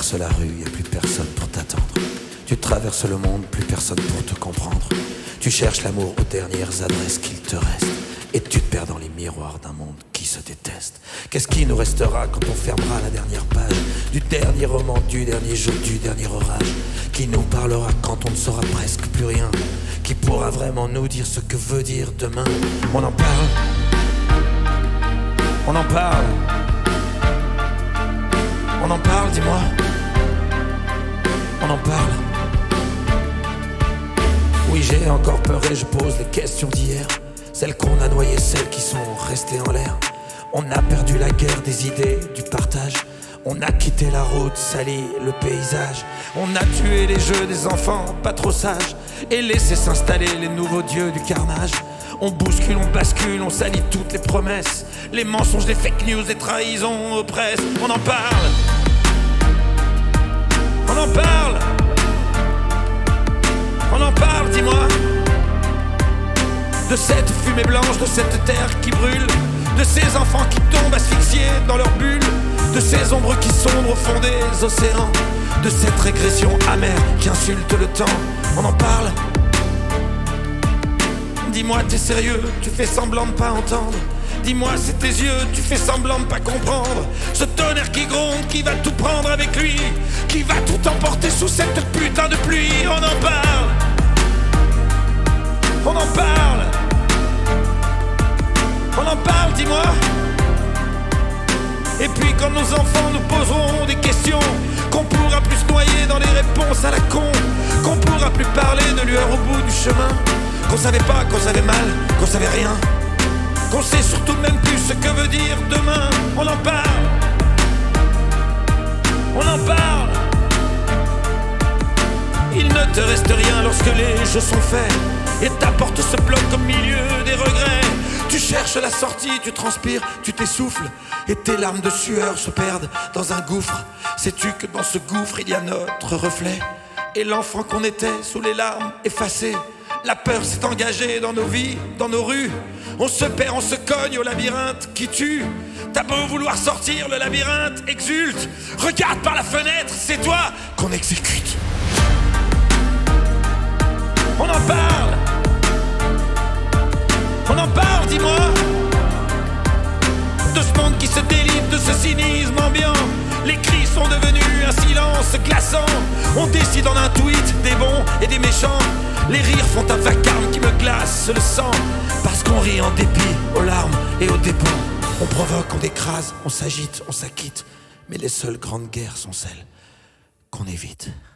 traverses la rue, y a plus personne pour t'attendre. Tu traverses le monde, plus personne pour te comprendre. Tu cherches l'amour aux dernières adresses qu'il te reste, et tu te perds dans les miroirs d'un monde qui se déteste. Qu'est-ce qui nous restera quand on fermera la dernière page du dernier roman, du dernier jour, du dernier orage? Qui nous parlera quand on ne saura presque plus rien? Qui pourra vraiment nous dire ce que veut dire demain? On en parle. On en parle. On en parle, dis-moi. On en parle. Oui, j'ai encore peur et je pose les questions d'hier, celles qu'on a noyées, celles qui sont restées en l'air. On a perdu la guerre des idées, du partage. On a quitté la route, sali le paysage. On a tué les jeux des enfants pas trop sages et laissé s'installer les nouveaux dieux du carnage. On bouscule, on bascule, on salit toutes les promesses, les mensonges, les fake news, les trahisons aux presses. On en parle. On en parle. On en parle, dis-moi. De cette fumée blanche, de cette terre qui brûle, de ces enfants qui tombent asphyxiés dans leur bulle, de ces ombres qui sombrent au fond des océans, de cette régression amère qui insulte le temps. On en parle. Dis-moi, t'es sérieux, tu fais semblant de pas entendre. Dis-moi, c'est tes yeux, tu fais semblant de pas comprendre. Ce tonnerre qui gronde, qui va tout prendre avec lui, qui va tout emporter sous cette putain de pluie. On en parle. On en parle. On en parle, dis-moi. Et puis quand nos enfants nous poseront des questions, qu'on pourra plus se noyer dans les réponses à la con, qu'on pourra plus parler de lueur au bout du chemin, qu'on savait pas, qu'on savait mal, qu'on savait rien, qu'on sait surtout même plus ce que veut dire demain. On en parle. On en parle. Il ne te reste rien lorsque les jeux sont faits et ta porte se bloque au milieu des regrets. Tu cherches la sortie, tu transpires, tu t'essouffles et tes larmes de sueur se perdent dans un gouffre. Sais-tu que dans ce gouffre il y a notre reflet et l'enfant qu'on était sous les larmes effacées? La peur s'est engagée dans nos vies, dans nos rues. On se perd, on se cogne au labyrinthe qui tue. T'as beau vouloir sortir, le labyrinthe exulte. Regarde par la fenêtre, c'est toi qu'on exécute. On en parle. On en parle, dis-moi. De ce monde qui se délite, de ce cynisme ambiant. Les cris sont devenus un silence glaçant. On décide en un tweet des bons et des méchants. Les rires font un vacarme qui me glace le sang. Parce qu'on rit en dépit, aux larmes et aux dépens. On provoque, on écrase, on s'agite, on s'acquitte. Mais les seules grandes guerres sont celles qu'on évite.